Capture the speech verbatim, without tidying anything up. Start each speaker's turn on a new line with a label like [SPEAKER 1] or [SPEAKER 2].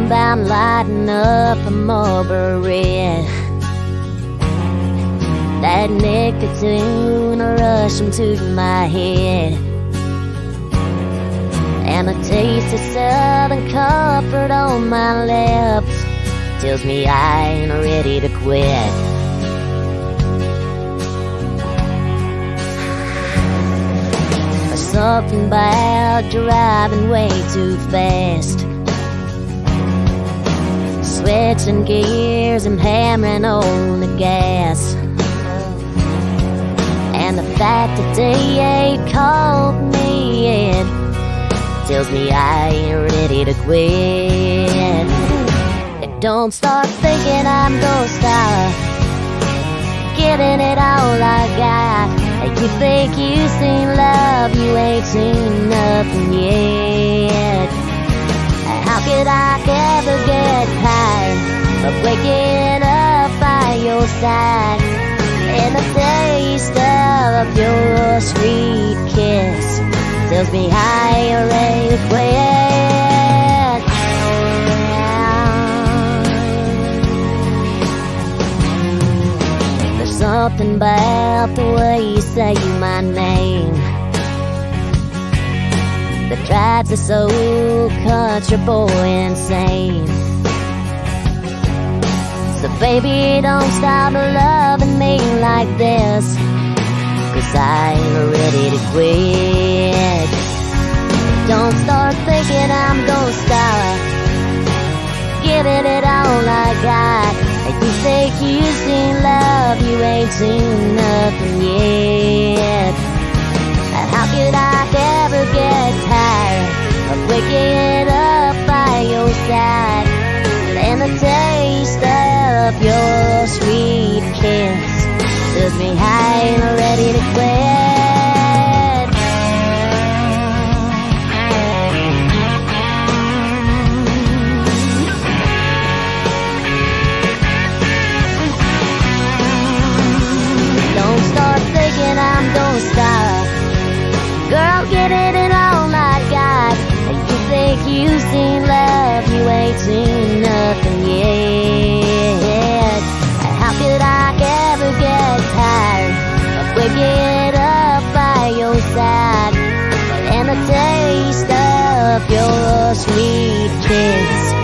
[SPEAKER 1] about lighting up a Marlboro Red. That nicotine rushing to my head, and a taste of Southern comfort on my lips tells me I ain't ready to quit. There's something about driving way too fast, switching gears and hammering on the gas, and the fact that they ain't called me yet tells me I ain't ready to quit. Don't start thinking I'm gonna stop giving it all I got. You think you've seen love, you ain't seen nothing yet. How could I ever get tired of waking up by your side, and the taste of your sweet kiss tells me I ain't ready to quit. Something about the way you say my name that drives this old country boy insane. So baby, don't stop loving me like this, 'cause I ain't ready to quit. Don't start thinking I'm gonna stop giving it all I got. You think you've seen love, you ain't seen nothing yet. How could I ever get tired of waking up by your side, and the taste of your sweet kiss tells me I ain't ready to quit. I'm gonna stop, girl, get it in all I got. You think you've seen love, you ain't seen nothing yet. How could I ever get tired of waking up by your side, and the taste of your sweet kiss